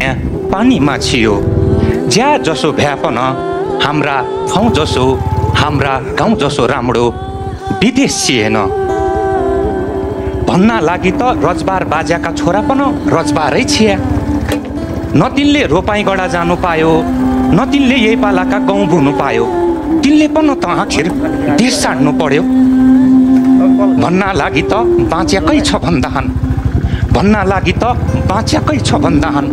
माया पानीमा छियो ज्या जसो भ्यापन हाम्रा ठाउँ जसो हाम्रा गाउँ जसो राम्रो विदेश छिएन भन्न लागि त रजबार बाजाका छोरा पनि रजबारै छिया न तिनले रोपाई गडा जानु पायो न तिनले यही पालाका गाउँ भुनु पायो तिनले पनि त आखिर देश छाड्नु पर्यो भन्न लागि त बाँचेकै छ भन्दाहन् भन्न लागि त बाँचेकै छ भन्दाहन्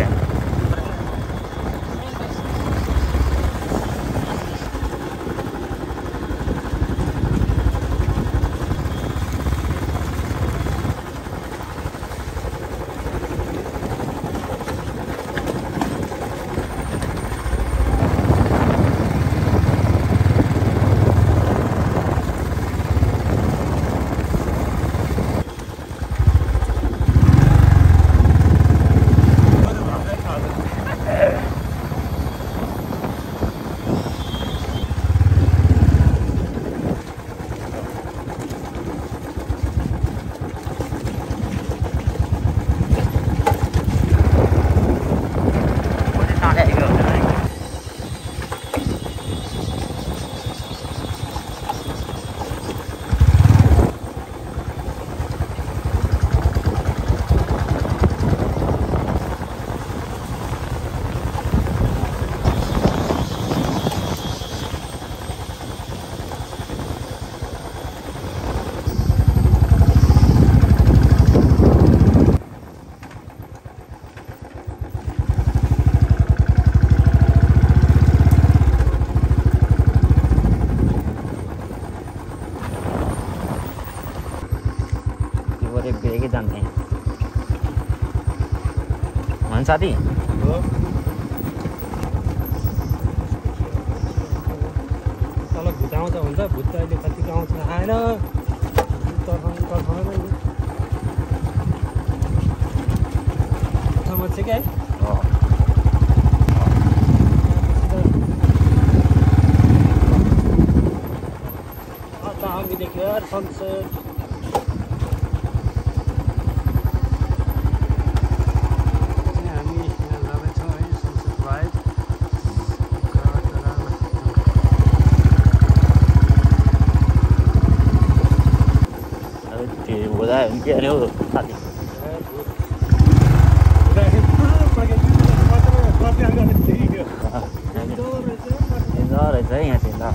साथी तल भुत आउँछ भन्छ भुत अहिले कतिको आउँछ आएन समझ क्या हामी देखियो सनसेट के अरे हो साथी रहेछ है यहाँ चाहिँ ल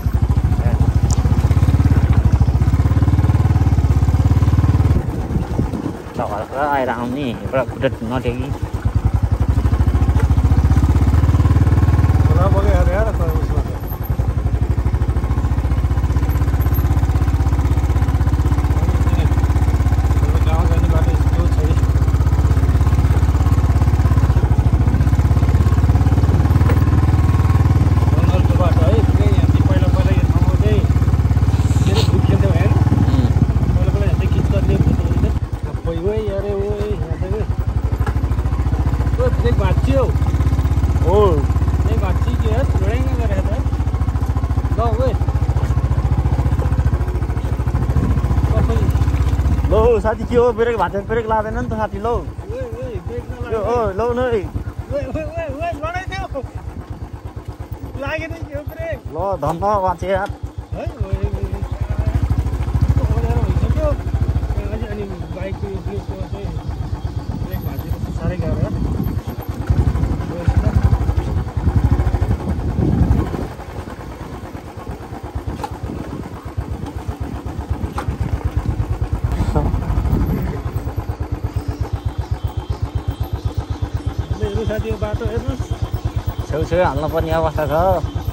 घरबाट आएर आउने एउटा खुट्टा नटेकी साथी के हो ब्रेक भाते ब्रेक लाग्दैन नि त साथी लौ ओ लौ न ल धन्न बाँचे यार साह्रै गाह्रो त्यो बाटो हेर्नुहोस् छेउछेउ हाल्नु पर्ने अवस्था छ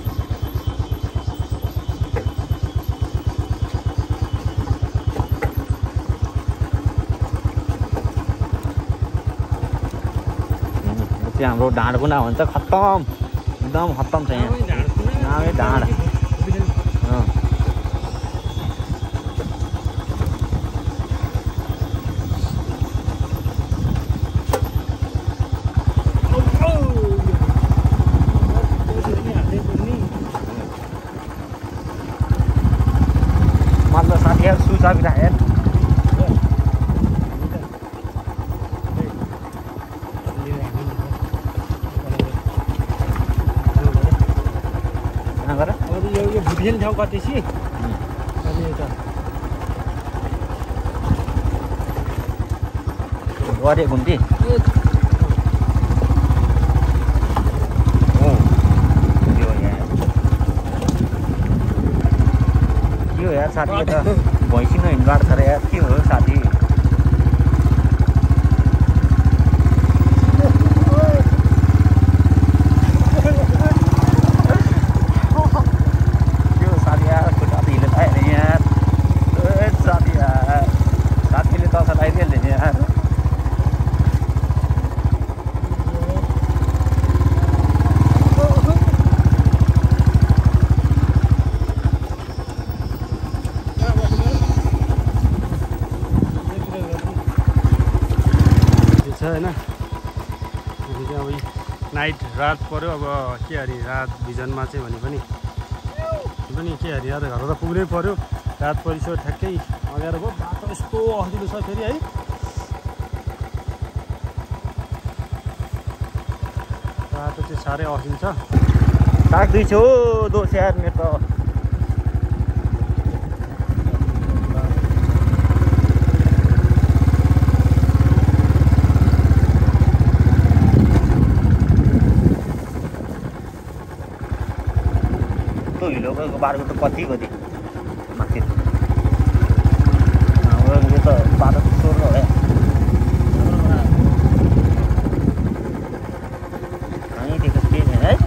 हाम्रो ढाँड कुना भन्छ खत्तम एकदम खत्तम छ यहाँ नामै ढाँड चाबी राखेर भेल ठाउँ कटेपछि अनि यता गरे घुम्ती के हो यार साथी त भैँसी नै हिँड्नु छ यार के हो साथी नाइट रात पऱ्यो अब के अरे रात भिजनमा चाहिँ भने पनि के अरे यार घर त पुग्नै पऱ्यो रात परिसक्यो ठ्याक्कै अँध्यारो भयो बाटो यस्तो अखिलो छ फेरि है बाटो चाहिँ साह्रै अखिलो छ सक्दैछु दोष यार मेरो त हिलोको बाटो त कति माथि यो त बाटो सोर होला कहीँदेखि केही छैन है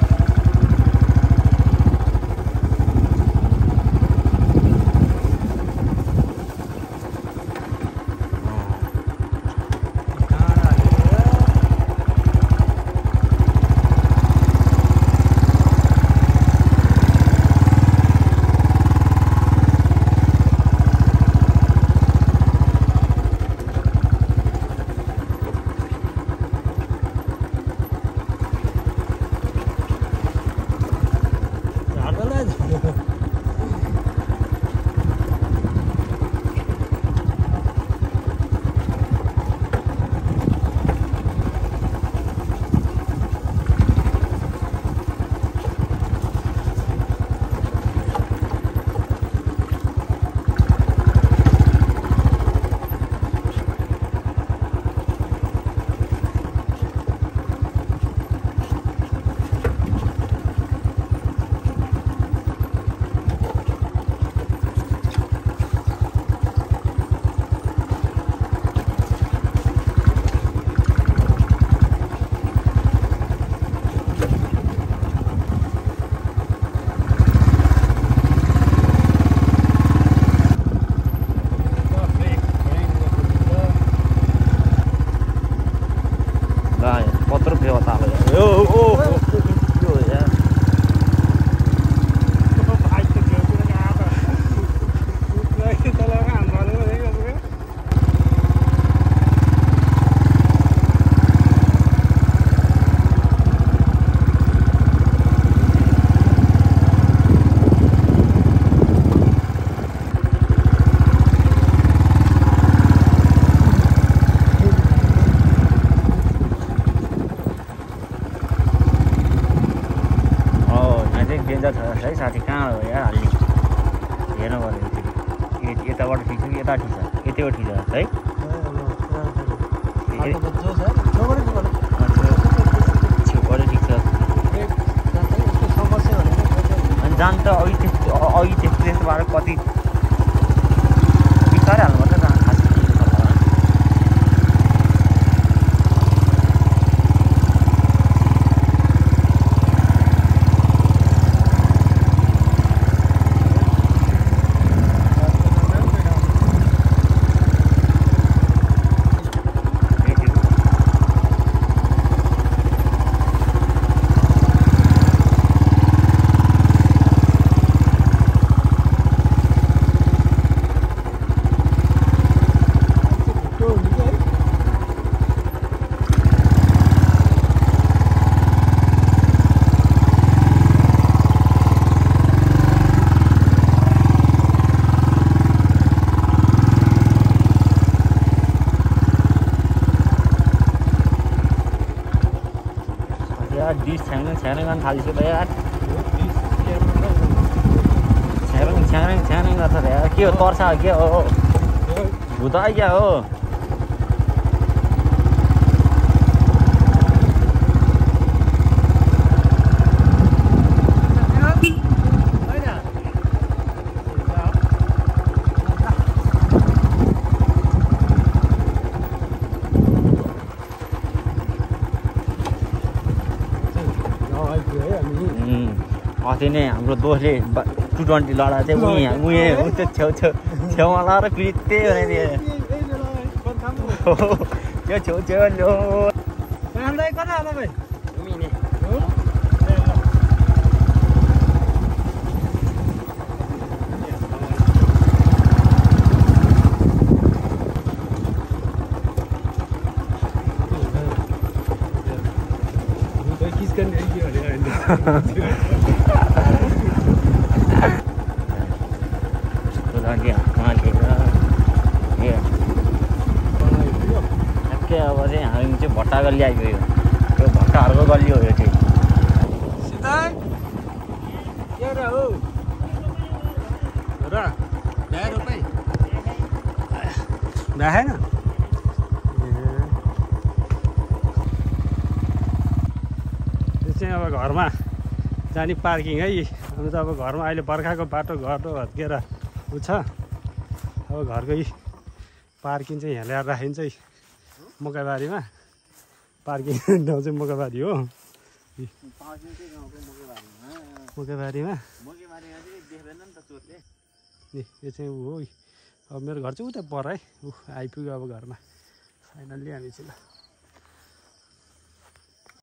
है साथी कहाँ हो यार हाल्ने हेर्नु पर्यो यताबाट ठिक छ कि यता ठिक छ यतिबाट ठिक छ है छेउबाट ठिक छ अनि जान त अघि त्यस्तोबाट कति बिस्तारै हाल्नु पर्छ त खास डिस छ्याङ छ्याङ गर्न थालिसक्यो त यार छ्याङ छ्याङ गर्छ रे के हो तर्छ के हो भूत आइया हो अस्ति नै हाम्रो दोस्तले T20 लडा चाहिँ उयो छेउमा लाएर फेरि त्यही बनाइदिए त्यो छेउ लो कता होला भाइ अब चाहिँ हामी चाहिँ भट्टा गल्ली आइगयो त्यो भट्टाहरूको गल्ली हो यो चाहिँ देखाएन यो चाहिँ अब घरमा जाने पार्किङ है अन्त त अब घरमा अहिले बर्खाको बाटो घटो भत्केर उ छ अब घरको पार्किङ चाहिँ यहाँ ल्याएर राखिन्छ है मकैबारीमा पार्किङ ठाउँ चाहिँ मकैबारी हो मकैबारीमा यो चाहिँ ऊ हो अब मेरो घर चाहिँ उता पर है आइपुग्यो अब घरमा फाइनल्ली हामी चाहिँ ल